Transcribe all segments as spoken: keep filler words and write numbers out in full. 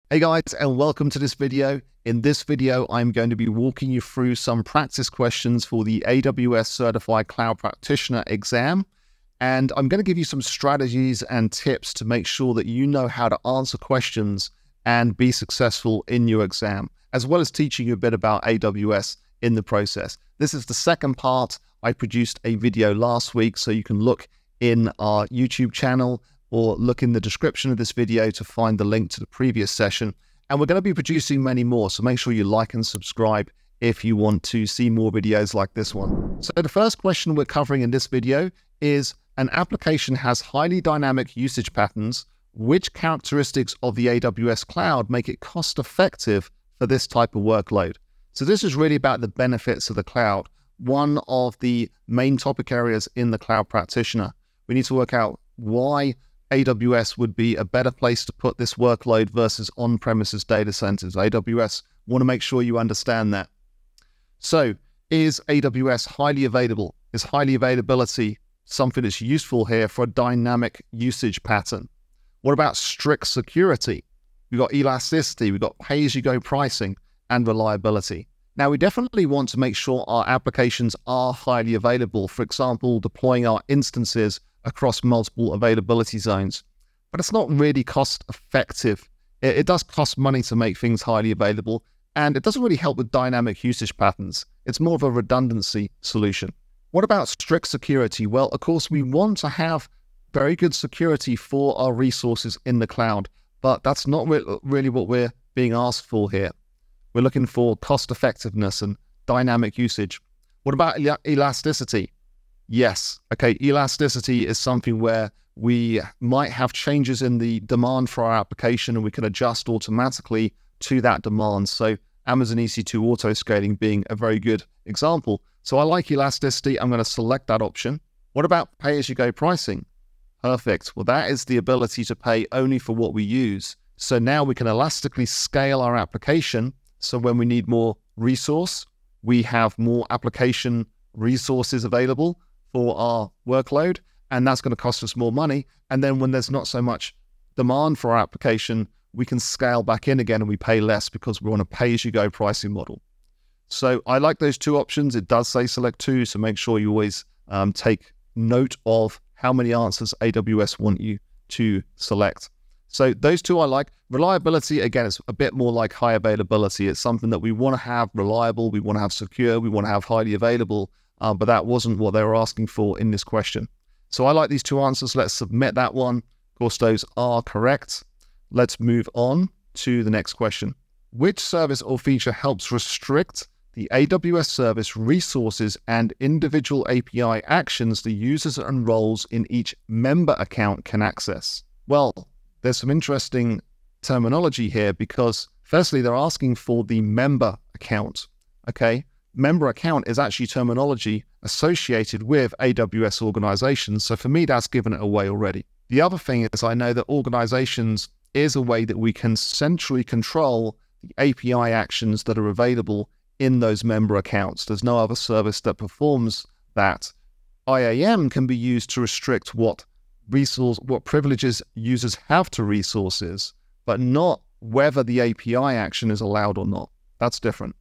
Hey guys, and welcome to this video. In this video, I'm going to be walking you through some practice questions for the A W S Certified Cloud Practitioner exam. And I'm going to give you some strategies and tips to make sure that you know how to answer questions and be successful in your exam, as well as teaching you a bit about A W S in the process. This is the second part. I produced a video last week, so you can look in our YouTube channel or look in the description of this video to find the link to the previous session. And we're going to be producing many more, so make sure you like and subscribe if you want to see more videos like this one. So the first question we're covering in this video is, an application has highly dynamic usage patterns. Which characteristics of the A W S cloud make it cost effective for this type of workload? So this is really about the benefits of the cloud. One of the main topic areas in the Cloud Practitioner. We need to work out why A W S would be a better place to put this workload versus on-premises data centers. A W S want to make sure you understand that. So, is A W S highly available? Is highly availability something that's useful here for a dynamic usage pattern? What about strict security? We've got elasticity, we've got pay-as-you-go pricing, and reliability. Now, we definitely want to make sure our applications are highly available. For example, deploying our instances across multiple availability zones, but it's not really cost effective. It, it does cost money to make things highly available, and it doesn't really help with dynamic usage patterns. It's more of a redundancy solution. What about strict security? Well, of course, we want to have very good security for our resources in the cloud, but that's not re really what we're being asked for here. We're looking for cost effectiveness and dynamic usage. What about el elasticity? Yes. Okay, elasticity is something where we might have changes in the demand for our application and we can adjust automatically to that demand. So Amazon E C two auto-scaling being a very good example. So I like elasticity. I'm going to select that option. What about pay-as-you-go pricing? Perfect. Well, that is the ability to pay only for what we use. So now we can elastically scale our application. So when we need more resource, we have more application resources available for our workload, and that's going to cost us more money. And then when there's not so much demand for our application, we can scale back in again and we pay less because we're on a pay-as-you-go pricing model. So I like those two options. It does say select two, so make sure you always um, take note of how many answers A W S want you to select. So those two I like. Reliability, again, it's a bit more like high availability. It's something that we want to have reliable, we want to have secure, we want to have highly available. Uh, but that wasn't what they were asking for in this question. So I like these two answers. Let's submit that one. Of course, those are correct. Let's move on to the next question. Which service or feature helps restrict the A W S service resources and individual A P I actions the users and roles in each member account can access? Well, there's some interesting terminology here because firstly, they're asking for the member account, okay? Member account is actually terminology associated with A W S organizations. So for me, that's given it away already. The other thing is I know that organizations is a way that we can centrally control the A P I actions that are available in those member accounts. There's no other service that performs that. I A M can be used to restrict what resource, what privileges users have to resources, but not whether the A P I action is allowed or not. That's different.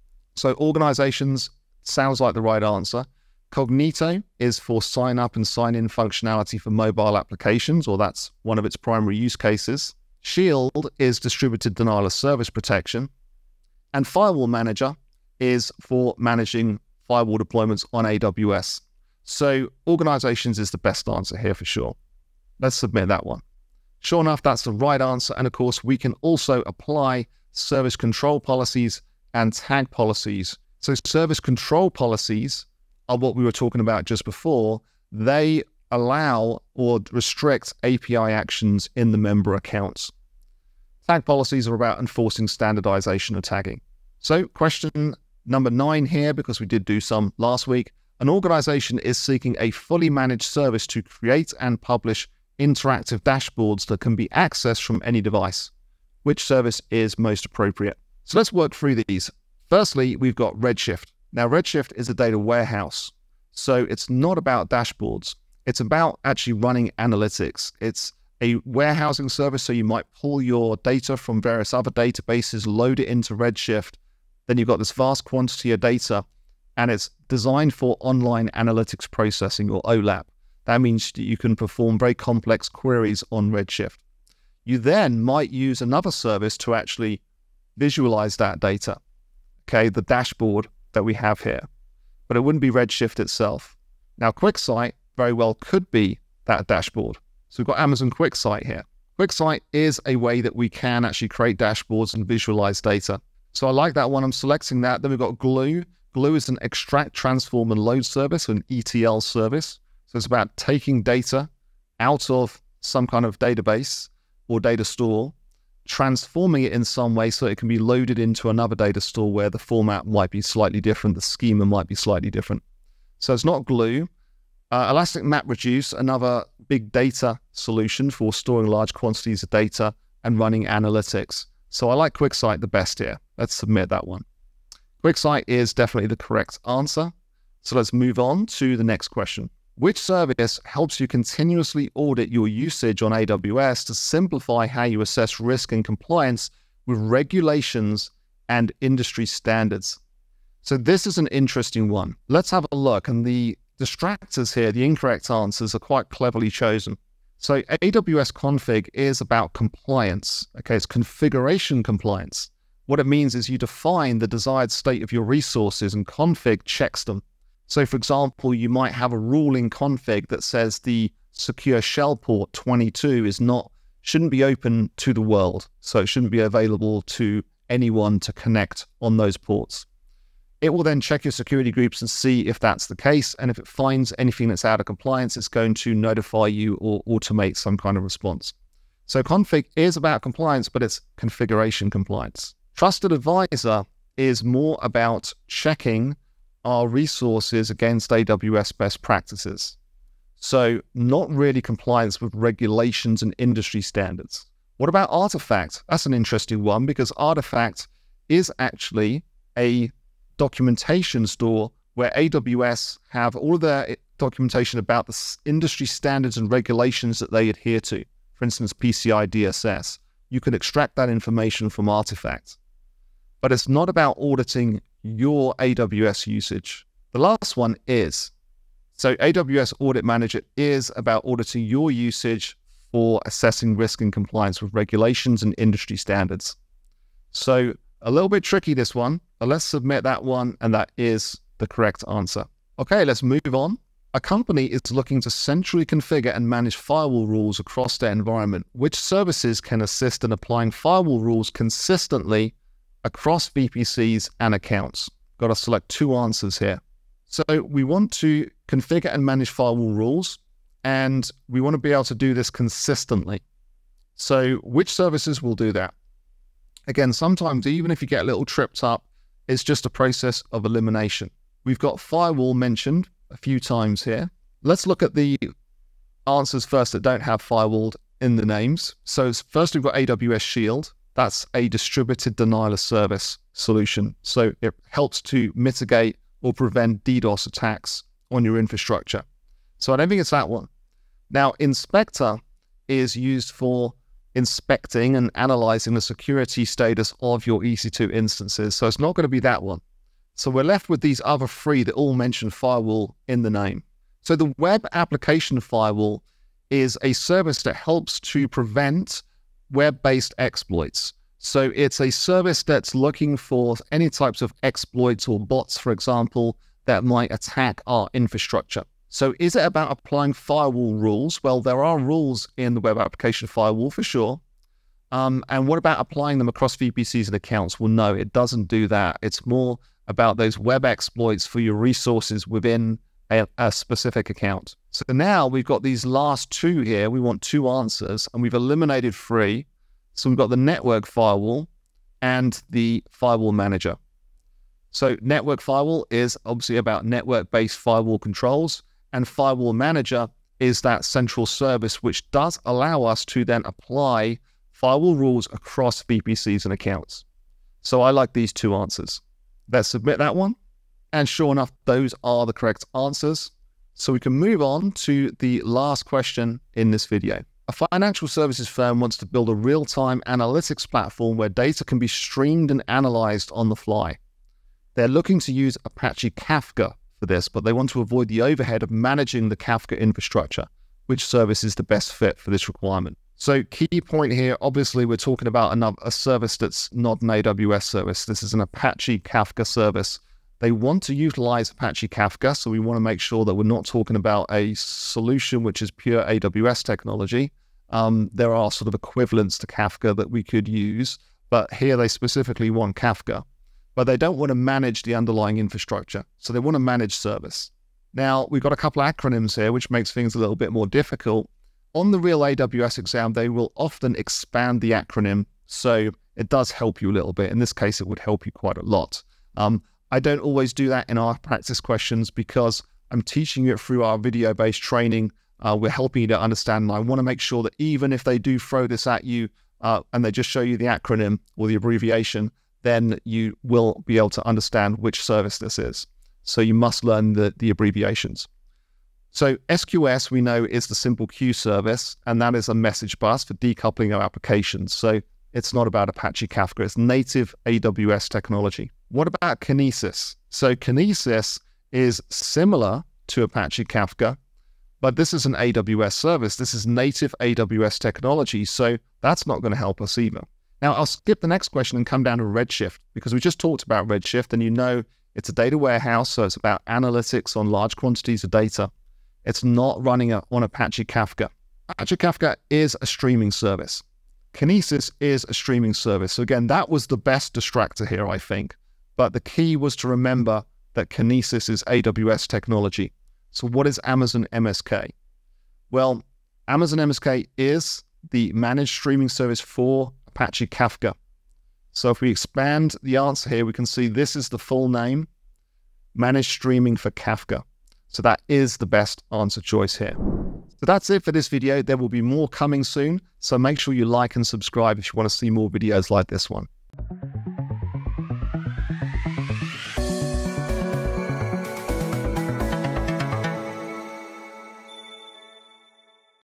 So organizations sounds like the right answer. Cognito is for sign up and sign in functionality for mobile applications, or that's one of its primary use cases. Shield is distributed denial of service protection. And Firewall Manager is for managing firewall deployments on A W S. So organizations is the best answer here for sure. Let's submit that one. Sure enough, that's the right answer. And of course, we can also apply service control policies and tag policies. So service control policies are what we were talking about just before. They allow or restrict A P I actions in the member accounts. Tag policies are about enforcing standardization of tagging. So question number nine here, because we did do some last week. An organization is seeking a fully managed service to create and publish interactive dashboards that can be accessed from any device. Which service is most appropriate? So let's work through these. Firstly, we've got Redshift. Now, Redshift is a data warehouse. So it's not about dashboards. It's about actually running analytics. It's a warehousing service, so you might pull your data from various other databases, load it into Redshift. Then you've got this vast quantity of data, and it's designed for online analytics processing, or O LAP. That means that you can perform very complex queries on Redshift. You then might use another service to actually visualize that data, okay, the dashboard that we have here. But it wouldn't be Redshift itself. Now, QuickSight very well could be that dashboard. So we've got Amazon QuickSight here. QuickSight is a way that we can actually create dashboards and visualize data. So I like that one. I'm selecting that. Then we've got Glue. Glue is an extract, transform, and load service, an E T L service. So it's about taking data out of some kind of database or data store, transforming it in some way so it can be loaded into another data store where the format might be slightly different, the schema might be slightly different. So it's not Glue. Uh, Elastic MapReduce, another big data solution for storing large quantities of data and running analytics. So I like QuickSight the best here. Let's submit that one. QuickSight is definitely the correct answer. So let's move on to the next question. Which service helps you continuously audit your usage on A W S to simplify how you assess risk and compliance with regulations and industry standards? So this is an interesting one. Let's have a look. And the distractors here, the incorrect answers, are quite cleverly chosen. So A W S config is about compliance. Okay, it's configuration compliance. What it means is you define the desired state of your resources, and config checks them. So for example, you might have a rule in config that says the secure shell port twenty-two is not, shouldn't be open to the world. So it shouldn't be available to anyone to connect on those ports. It will then check your security groups and see if that's the case. And if it finds anything that's out of compliance, it's going to notify you or automate some kind of response. So config is about compliance, but it's configuration compliance. Trusted Advisor is more about checking our resources against A W S best practices. So not really compliance with regulations and industry standards. What about Artifact? That's an interesting one, because Artifact is actually a documentation store where A W S have all of their documentation about the industry standards and regulations that they adhere to. For instance, P C I D S S. You can extract that information from Artifact. But it's not about auditing your A W S usage. The last one is. So A W S Audit Manager is about auditing your usage for assessing risk and compliance with regulations and industry standards. So a little bit tricky, this one, but let's submit that one, and that is the correct answer. Okay, let's move on. A company is looking to centrally configure and manage firewall rules across their environment. Which services can assist in applying firewall rules consistently across V P Cs and accounts? Got to select two answers here. So we want to configure and manage firewall rules, and we want to be able to do this consistently. So which services will do that? Again, sometimes even if you get a little tripped up, it's just a process of elimination. We've got firewall mentioned a few times here. Let's look at the answers first that don't have firewall in the names. So first we've got A W S Shield. That's a distributed denial of service solution. So it helps to mitigate or prevent DDoS attacks on your infrastructure. So I don't think it's that one. Now, Inspector is used for inspecting and analyzing the security status of your E C two instances. So it's not going to be that one. So we're left with these other three that all mention firewall in the name. So the Web Application Firewall is a service that helps to prevent web-based exploits. So it's a service that's looking for any types of exploits or bots, for example, that might attack our infrastructure. So is it about applying firewall rules? Well, there are rules in the Web Application Firewall for sure. Um, and what about applying them across V P Cs and accounts? Well, no, it doesn't do that. It's more about those web exploits for your resources within a, a specific account. So now we've got these last two here. We want two answers, and we've eliminated three. So we've got the Network Firewall and the Firewall Manager. So Network Firewall is obviously about network-based firewall controls, and Firewall Manager is that central service which does allow us to then apply firewall rules across V P Cs and accounts. So I like these two answers. Let's submit that one. And sure enough, those are the correct answers. So we can move on to the last question in this video. A financial services firm wants to build a real-time analytics platform where data can be streamed and analyzed on the fly. They're looking to use Apache Kafka for this, but they want to avoid the overhead of managing the Kafka infrastructure. Which service is the best fit for this requirement? So key point here, obviously we're talking about another, a service that's not an A W S service. This is an Apache Kafka service. They want to utilize Apache Kafka, so we want to make sure that we're not talking about a solution which is pure A W S technology. Um, there are sort of equivalents to Kafka that we could use, but here they specifically want Kafka. But they don't want to manage the underlying infrastructure, so they want to manage service. Now, we've got a couple of acronyms here, which makes things a little bit more difficult. On the real A W S exam, they will often expand the acronym, so it does help you a little bit. In this case, it would help you quite a lot. Um, I don't always do that in our practice questions because I'm teaching you it through our video-based training. Uh, we're helping you to understand, and I want to make sure that even if they do throw this at you uh, and they just show you the acronym or the abbreviation, then you will be able to understand which service this is. So you must learn the, the abbreviations. So S Q S, we know, is the simple queue service, and that is a message bus for decoupling our applications. So it's not about Apache Kafka, it's native A W S technology. What about Kinesis? So Kinesis is similar to Apache Kafka, but this is an A W S service. This is native A W S technology, so that's not going to help us either. Now, I'll skip the next question and come down to Redshift, because we just talked about Redshift, and you know it's a data warehouse, so it's about analytics on large quantities of data. It's not running on Apache Kafka. Apache Kafka is a streaming service. Kinesis is a streaming service. So again, that was the best distractor here, I think. But the key was to remember that Kinesis is A W S technology. So what is Amazon M S K? Well, Amazon M S K is the managed streaming service for Apache Kafka. So if we expand the answer here, we can see this is the full name, managed streaming for Kafka. So that is the best answer choice here. So that's it for this video. There will be more coming soon. So make sure you like and subscribe if you want to see more videos like this one.